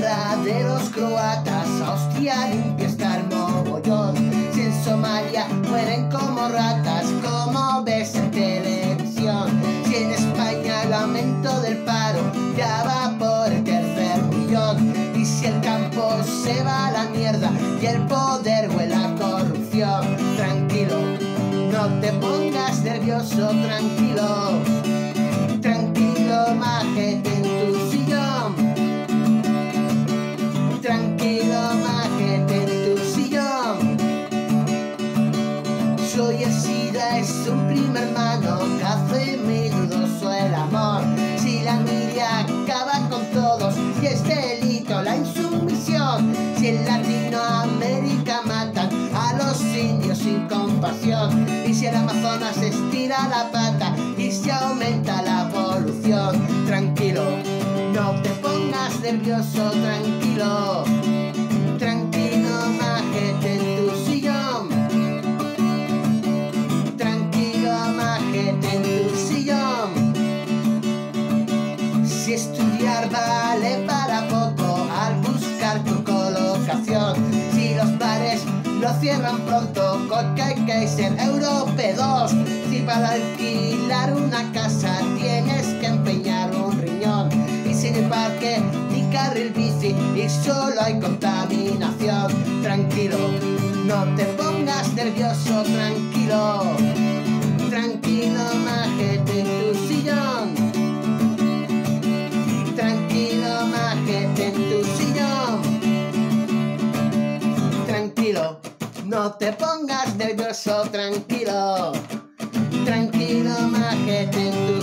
guerra de los croatas, Austria limpia está el mogollón. Si en Somalia mueren como ratas, como ves en televisión. Si en España el aumento del paro ya va por el 3.000.000. Y si el campo se va a la mierda y el poder huele a corrupción. Tranquilo, no te pongas nervioso, tranquilo. Tranquilo, majete en tu sillón. Tranquilo, majete en tu sillón. Soy el SIDA, es un primo hermano que hace muy dudoso el amor. Si la envidia acaba con todos y es delito la insumisión. Si en Latinoamérica matan a los indios sin compasión. Y si el Amazonas estira la pata y se aumenta la polución. Tranquilo, no te pongas nervioso, tranquilo. Tranquilo, majete en tu sillón. Tranquilo, majete en tu sillón. Si estudiar vale para poco al buscar tu colocación. Si los bares lo cierran pronto, Coca y Kaiser, Europe 2. Si para alquilar una casa tienes que empeñar un riñón. Y sin el parque ni carril bici y solo hay contaminación. Tranquilo, no te pongas nervioso, tranquilo. Tranquilo, majete en tu sillón. Tranquilo, majete en tu sillón. Tranquilo, no te pongas nervioso, tranquilo. Tranquilo, majete en tu